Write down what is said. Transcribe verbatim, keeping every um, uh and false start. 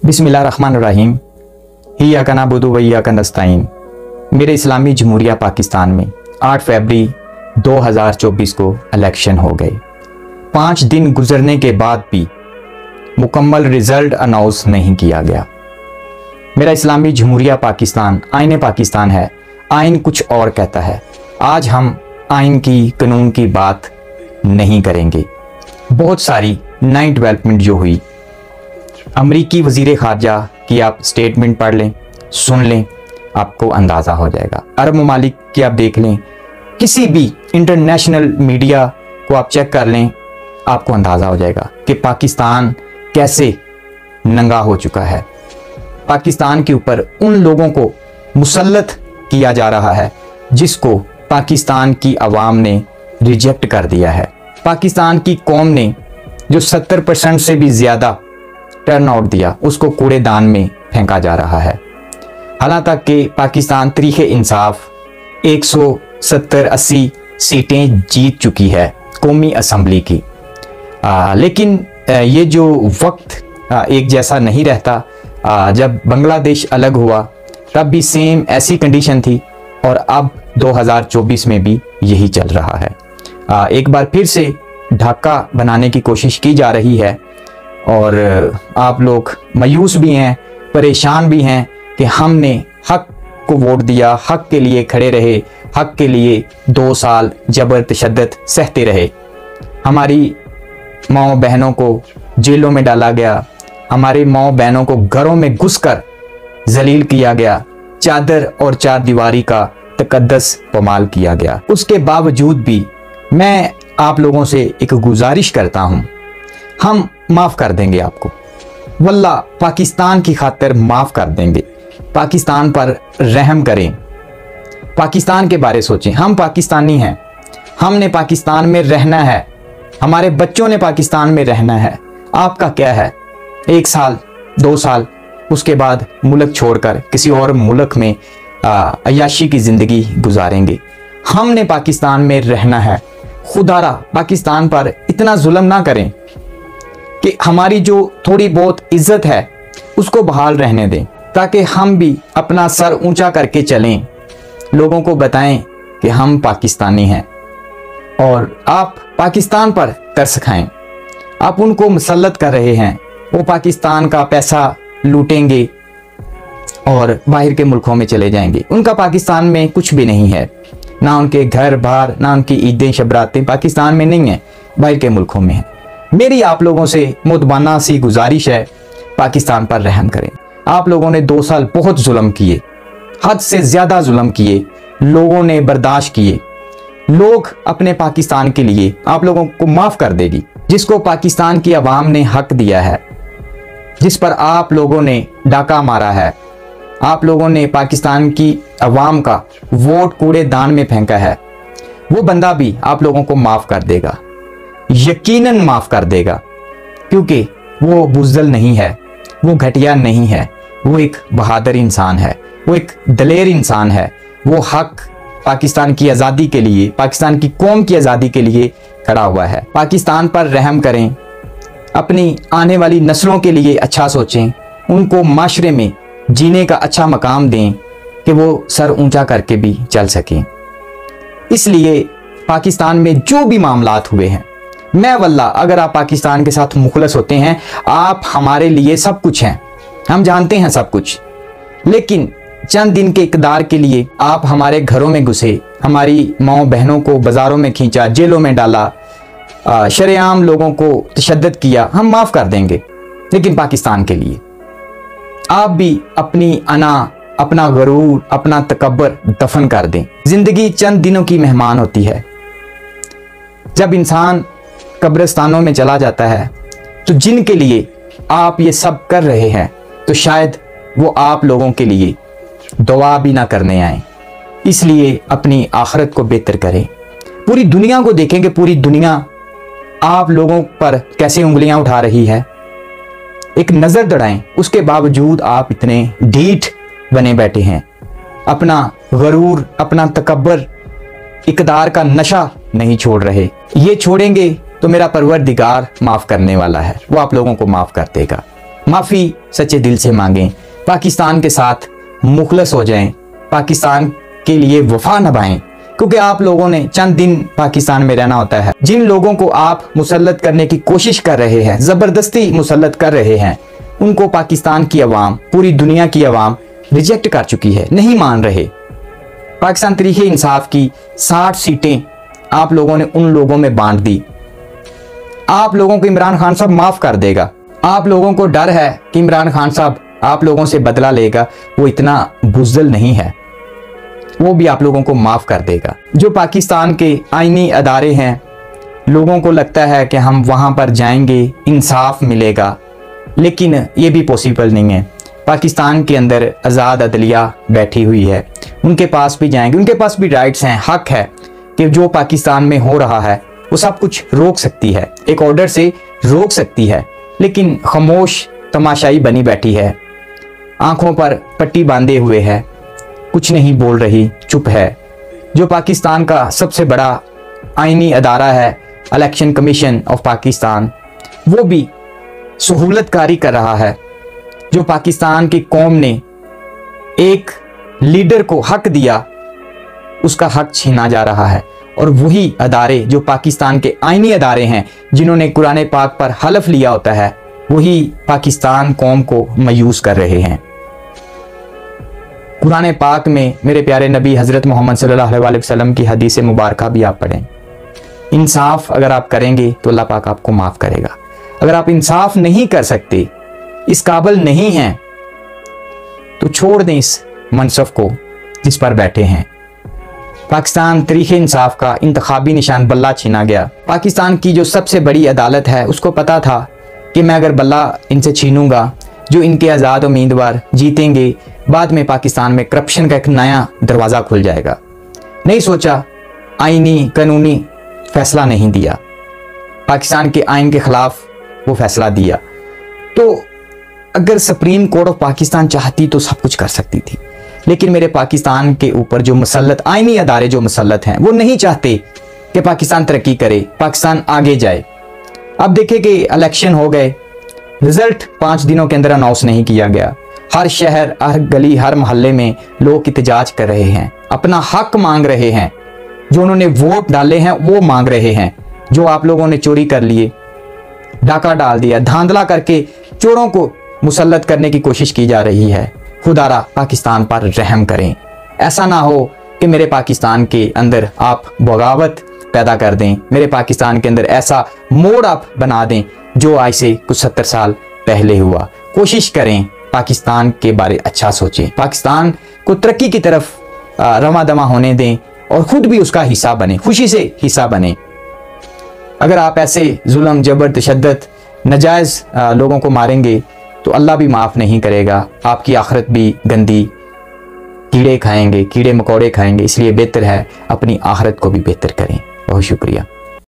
बिस्मिल्लाहिर्रहमानिर्रहीम। इय्याका नअबुदु व इय्याका नस्तईन। मेरे इस्लामी जमहूरिया पाकिस्तान में आठ फरवरी दो हज़ार चौबीस को इलेक्शन हो गए। पाँच दिन गुजरने के बाद भी मुकम्मल रिजल्ट अनाउंस नहीं किया गया। मेरा इस्लामी जमहूरिया पाकिस्तान आईन पाकिस्तान है। आइन कुछ और कहता है। आज हम आइन की कानून की बात नहीं करेंगे। बहुत सारी नई डेवलपमेंट जो हुई, अमरीकी वज़ीर ख़ारजा की आप स्टेटमेंट पढ़ लें, सुन लें, आपको अंदाज़ा हो जाएगा। अरब ममालिक की आप देख लें, किसी भी इंटरनेशनल मीडिया को आप चेक कर लें, आपको अंदाज़ा हो जाएगा कि पाकिस्तान कैसे नंगा हो चुका है। पाकिस्तान के ऊपर उन लोगों को मुसल्लत किया जा रहा है जिसको पाकिस्तान की आवाम ने रिजेक्ट कर दिया है। पाकिस्तान की कौम ने जो सत्तर परसेंट से भी ज़्यादा टर्न आउट दिया, उसको कूड़ेदान में फेंका जा रहा है। हालांकि कि पाकिस्तान तरीक़े इंसाफ एक सौ सत्तर अस्सी सीटें जीत चुकी है कौमी असम्बली की, आ, लेकिन आ, ये जो वक्त आ, एक जैसा नहीं रहता। आ, जब बांग्लादेश अलग हुआ तब भी सेम ऐसी कंडीशन थी और अब दो हज़ार चौबीस में भी यही चल रहा है। आ, एक बार फिर से ढाका बनाने की कोशिश की जा रही है और आप लोग मायूस भी हैं, परेशान भी हैं कि हमने हक को वोट दिया, हक के लिए खड़े रहे, हक के लिए दो साल जबर तशद्दुद सहते रहे। हमारी माँ बहनों को जेलों में डाला गया, हमारी माँ बहनों को घरों में घुसकर जलील किया गया, चादर और चार दीवारी का तकद्दस पमाल किया गया। उसके बावजूद भी मैं आप लोगों से एक गुजारिश करता हूँ, हम माफ़ कर देंगे आपको, वल्लाह पाकिस्तान की खातिर माफ़ कर देंगे। पाकिस्तान पर रहम करें, पाकिस्तान के बारे सोचें। हम पाकिस्तानी हैं, हमने पाकिस्तान में रहना है, हमारे बच्चों ने पाकिस्तान में रहना है। आपका क्या है, एक साल दो साल उसके बाद मुल्क छोड़कर किसी और मुल्क में अय्याशी की ज़िंदगी गुजारेंगे। हमने पाकिस्तान में रहना है। खुदारा पाकिस्तान पर इतना जुल्म ना करें कि हमारी जो थोड़ी बहुत इज्जत है उसको बहाल रहने दें, ताकि हम भी अपना सर ऊंचा करके चलें, लोगों को बताएं कि हम पाकिस्तानी हैं। और आप पाकिस्तान पर तरस खाएं। आप उनको मुसल्लत कर रहे हैं, वो पाकिस्तान का पैसा लूटेंगे और बाहर के मुल्कों में चले जाएंगे। उनका पाकिस्तान में कुछ भी नहीं है, ना उनके घर बार, ना उनकी ईदें शबरातें पाकिस्तान में नहीं है, बाहर के मुल्कों में है। मेरी आप लोगों से मुतबाना सी गुजारिश है, पाकिस्तान पर रहम करें। आप लोगों ने दो साल बहुत जुल्म किए, हद से ज़्यादा जुल्म किए, लोगों ने बर्दाश्त किए। लोग अपने पाकिस्तान के लिए आप लोगों को माफ़ कर देगी। जिसको पाकिस्तान की आवाम ने हक दिया है, जिस पर आप लोगों ने डाका मारा है, आप लोगों ने पाकिस्तान की आवाम का वोट कूड़ेदान में फेंका है, वो बंदा भी आप लोगों को माफ़ कर देगा, यकीनन माफ़ कर देगा, क्योंकि वो बुज़दिल नहीं है, वो घटिया नहीं है, वो एक बहादुर इंसान है, वो एक दलेर इंसान है। वो हक पाकिस्तान की आज़ादी के लिए, पाकिस्तान की कौम की आज़ादी के लिए खड़ा हुआ है। पाकिस्तान पर रहम करें, अपनी आने वाली नस्लों के लिए अच्छा सोचें, उनको माशरे में जीने का अच्छा मकाम दें कि वो सर ऊंचा करके भी चल सकें। इसलिए पाकिस्तान में जो भी मामलात हुए हैं, मैं वल्लाह अगर आप पाकिस्तान के साथ मुखलस होते हैं, आप हमारे लिए सब कुछ हैं, हम जानते हैं सब कुछ, लेकिन चंद दिन के इक़्तिदार के लिए आप हमारे घरों में घुसे, हमारी माँ बहनों को बाज़ारों में खींचा, जेलों में डाला, शरेआम लोगों को तशद्दुद किया। हम माफ़ कर देंगे, लेकिन पाकिस्तान के लिए आप भी अपनी अना, अपना गरूर, अपना तकब्बर दफन कर दें। ज़िंदगी चंद दिनों की मेहमान होती है। जब इंसान कब्रिस्तानों में चला जाता है तो जिनके लिए आप ये सब कर रहे हैं, तो शायद वो आप लोगों के लिए दुआ भी ना करने आए। इसलिए अपनी आखिरत को बेहतर करें। पूरी दुनिया को देखें कि पूरी दुनिया आप लोगों पर कैसे उंगलियां उठा रही है, एक नज़र दौड़ाएं। उसके बावजूद आप इतने ढीठ बने बैठे हैं, अपना गरूर, अपना तकब्बर, इक़्तिदार का नशा नहीं छोड़ रहे। ये छोड़ेंगे तो मेरा परवरदिगार माफ़ करने वाला है, वो आप लोगों को माफ़ कर देगा। माफ़ी सच्चे दिल से मांगें, पाकिस्तान के साथ मुखलस हो जाएं, पाकिस्तान के लिए वफा निभाएं, क्योंकि आप लोगों ने चंद दिन पाकिस्तान में रहना होता है। जिन लोगों को आप मुसल्लत करने की कोशिश कर रहे हैं, ज़बरदस्ती मुसल्लत कर रहे हैं, उनको पाकिस्तान की आवाम, पूरी दुनिया की आवाम रिजेक्ट कर चुकी है, नहीं मान रहे। पाकिस्तान तहरीक इंसाफ की साठ सीटें आप लोगों ने उन लोगों में बांट दी। आप लोगों को इमरान खान साहब माफ़ कर देगा। आप लोगों को डर है कि इमरान खान साहब आप लोगों से बदला लेगा, वो इतना बुज़दिल नहीं है, वो भी आप लोगों को माफ़ कर देगा। जो पाकिस्तान के आईनी अदारे हैं, लोगों को लगता है कि हम वहाँ पर जाएंगे इंसाफ मिलेगा, लेकिन ये भी पॉसिबल नहीं है। पाकिस्तान के अंदर आज़ाद अदलिया बैठी हुई है, उनके पास भी जाएंगे, उनके पास भी राइट्स हैं, हक है कि जो पाकिस्तान में हो रहा है वो सब कुछ रोक सकती है, एक ऑर्डर से रोक सकती है, लेकिन खामोश तमाशाई बनी बैठी है, आंखों पर पट्टी बांधे हुए है, कुछ नहीं बोल रही, चुप है। जो पाकिस्तान का सबसे बड़ा आईनी अदारा है इलेक्शन कमीशन ऑफ पाकिस्तान, वो भी सहूलतकारी कर रहा है। जो पाकिस्तान की कौम ने एक लीडर को हक दिया, उसका हक छीना जा रहा है। और वही अदारे जो पाकिस्तान के आईनी अदारे हैं, जिन्होंने कुरान पाक पर हलफ लिया होता है, वही पाकिस्तान कौम को मायूस कर रहे हैं। कुरान पाक में मेरे प्यारे नबी हज़रत मोहम्मद सल्लल्लाहु अलैहि वसल्लम की हदीस मुबारक भी आप पढ़ें। इंसाफ अगर आप करेंगे तो अल्लाह पाक आपको माफ़ करेगा। अगर आप इंसाफ नहीं कर सकते, इस काबिल नहीं हैं, तो छोड़ दें इस मनसब को जिस पर बैठे हैं। पाकिस्तान तहरीक इंसाफ का इंतखाबी निशान बल्ला छीना गया। पाकिस्तान की जो सबसे बड़ी अदालत है, उसको पता था कि मैं अगर बल्ला इनसे छीनूंगा, जो इनके आज़ाद उम्मीदवार जीतेंगे, बाद में पाकिस्तान में करप्शन का एक नया दरवाज़ा खुल जाएगा। नहीं सोचा, आईनी कानूनी फैसला नहीं दिया, पाकिस्तान के आइन के खिलाफ वो फैसला दिया। तो अगर सुप्रीम कोर्ट ऑफ पाकिस्तान चाहती तो सब कुछ कर सकती थी, लेकिन मेरे पाकिस्तान के ऊपर जो मुसल्लत आईनी अदारे जो मुसल्लत हैं, वो नहीं चाहते कि पाकिस्तान तरक्की करे, पाकिस्तान आगे जाए। अब देखें कि इलेक्शन हो गए, रिजल्ट पाँच दिनों के अंदर अनाउंस नहीं किया गया। हर शहर, हर गली, हर मोहल्ले में लोग एहतजाज कर रहे हैं, अपना हक मांग रहे हैं। जो उन्होंने वोट डाले हैं वो मांग रहे हैं। जो आप लोगों ने चोरी कर लिए, डाका डाल दिया, धांधला करके चोरों को मुसल्लत करने की कोशिश की जा रही है, खुदारा पाकिस्तान पर रहम करें। ऐसा ना हो कि मेरे पाकिस्तान के अंदर आप बगावत पैदा कर दें, मेरे पाकिस्तान के अंदर ऐसा मोड़ आप बना दें जो आज से कुछ सत्तर साल पहले हुआ। कोशिश करें, पाकिस्तान के बारे अच्छा सोचें, पाकिस्तान को तरक्की की तरफ रमा दमा होने दें और खुद भी उसका हिस्सा बने, खुशी से हिस्सा बने। अगर आप ऐसे जुल्म, जबर, तशद्दुद, नजायज़ लोगों को मारेंगे तो अल्लाह भी माफ़ नहीं करेगा, आपकी आखिरत भी गंदी, कीड़े खाएंगे, कीड़े मकोड़े खाएंगे। इसलिए बेहतर है अपनी आखिरत को भी बेहतर करें। बहुत शुक्रिया।